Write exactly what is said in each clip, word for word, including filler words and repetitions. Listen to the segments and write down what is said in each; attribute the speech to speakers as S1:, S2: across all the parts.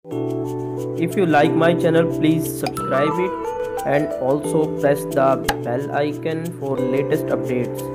S1: If you like my channel, please subscribe it and also press the bell icon for latest updates.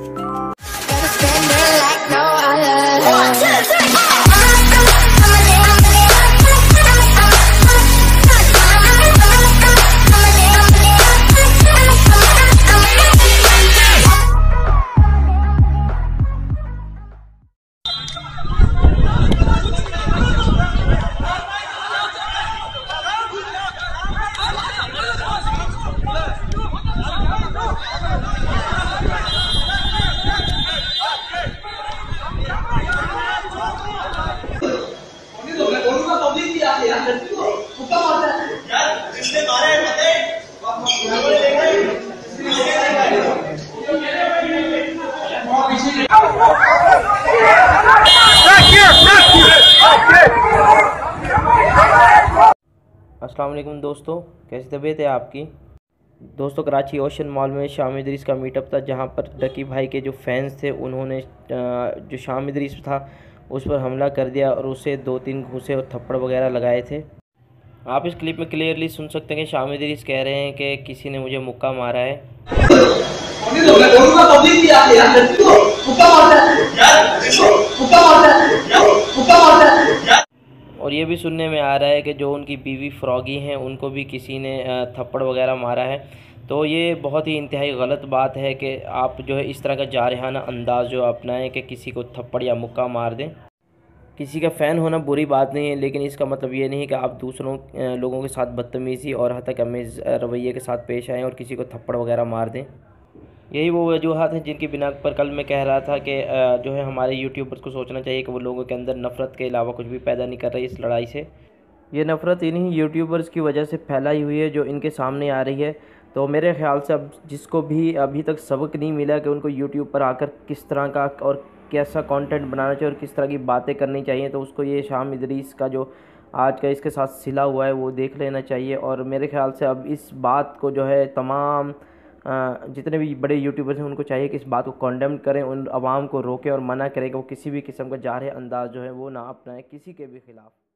S1: अस्सलाम वालेकुम दोस्तों, कैसी तबीयत है आपकी। दोस्तों, कराची ओशन मॉल में शाम इदरीस का मीटअप था, जहां पर डकी भाई के जो फैंस थे उन्होंने जो शाम इदरीस था उस पर हमला कर दिया और उसे दो तीन घूंसे और थप्पड़ वगैरह लगाए थे। आप इस क्लिप में क्लियरली सुन सकते हैं कि शाम इदरीस कह रहे हैं कि किसी ने मुझे मुक्का मारा है। और ये भी सुनने में आ रहा है कि जो उनकी बीवी फ्रॉगी हैं उनको भी किसी ने थप्पड़ वगैरह मारा है। तो ये बहुत ही इंतहाई गलत बात है कि आप जो है इस तरह का जारहाना अंदाज़ जो अपनाएं कि किसी को थप्पड़ या मुक्का मार दें। किसी का फ़ैन होना बुरी बात नहीं है, लेकिन इसका मतलब ये नहीं कि आप दूसरों लोगों के साथ बदतमीज़ी और हतकमीज़ रवैये के साथ पेश आएँ और किसी को थप्पड़ वगैरह मार दें। यही वो वजूहत हैं जिनकी बिना पर कल मैं कह रहा था कि जो है हमारे यूट्यूबर्स को सोचना चाहिए कि वो लोगों के अंदर नफ़रत के अलावा कुछ भी पैदा नहीं कर रही इस लड़ाई से। ये नफ़रत इन्हीं यूट्यूबर्स की वजह से फैलाई हुई है जो इनके सामने आ रही है। तो मेरे ख़्याल से अब जिसको भी अभी तक सबक नहीं मिला कि उनको यूट्यूब पर आकर किस तरह का और कैसा कंटेंट बनाना चाहिए और किस तरह की बातें करनी चाहिए, तो उसको ये शाम इदरीस का जो आज का इसके साथ सिला हुआ है वो देख लेना चाहिए। और मेरे ख़्याल से अब इस बात को जो है तमाम जितने भी बड़े यूट्यूबर्स हैं उनको चाहिए कि इस बात को कॉन्डेम करें, उन आवाम को रोकें और मना करें कि वो किसी भी किस्म का जारह अंदाज़ जो है वो ना अपनाएं किसी के भी ख़िलाफ़।